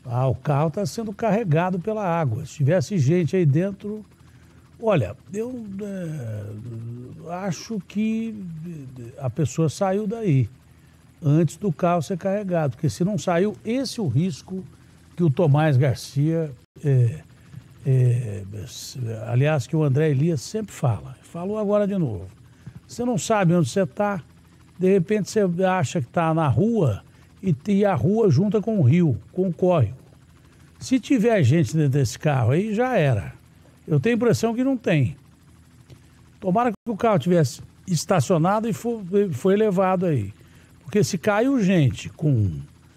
O carro está sendo carregado pela água. Se tivesse gente aí dentro... Olha, eu acho que a pessoa saiu daí antes do carro ser carregado. Porque se não saiu, esse é o risco que o Tomás Garcia... aliás, que o André Elias sempre fala. Falou agora de novo. Você não sabe onde você está, de repente você acha que está na rua e a rua junta com o rio, com o córrego. Se tiver gente dentro desse carro aí, já era. Eu tenho a impressão que não tem. Tomara que o carro tivesse estacionado e foi levado aí. Porque se caiu gente com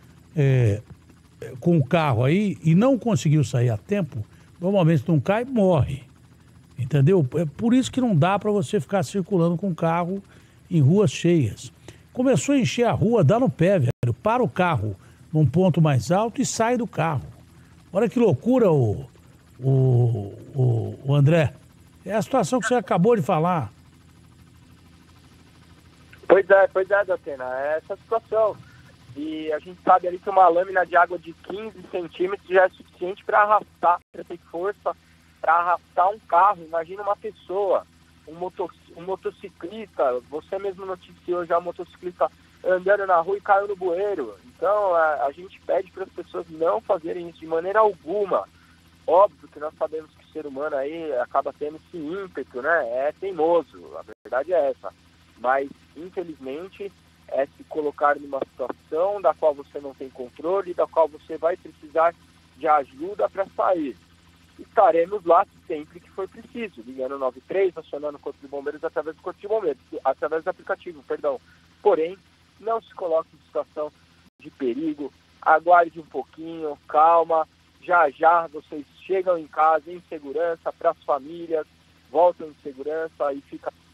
o carro aí e não conseguiu sair a tempo, normalmente não cai, morre. Entendeu? É por isso que não dá para você ficar circulando com o carro em ruas cheias. Começou a encher a rua, dá no pé, velho. Para o carro num ponto mais alto e sai do carro. Olha que loucura, o André. É a situação que você acabou de falar. Pois é, Datena. É essa situação. E a gente sabe ali que uma lâmina de água de 15 centímetros já é suficiente para arrastar, para ter força para arrastar um carro. Imagina uma pessoa, um motociclista, você mesmo noticiou já um motociclista andando na rua e caiu no bueiro. Então a gente pede para as pessoas não fazerem isso de maneira alguma. Óbvio que nós sabemos que o ser humano aí acaba tendo esse ímpeto, né? É teimoso, a verdade é essa. Mas, infelizmente, é se colocar numa situação da qual você não tem controle, da qual você vai precisar de ajuda para sair. Estaremos lá sempre que for preciso, ligando 93, acionando o Corpo de Bombeiros através do Corpo de Bombeiros, através do aplicativo, perdão. Porém, não se coloque em situação de perigo, aguarde um pouquinho, calma, já vocês chegam em casa em segurança, para as famílias, voltam em segurança e fica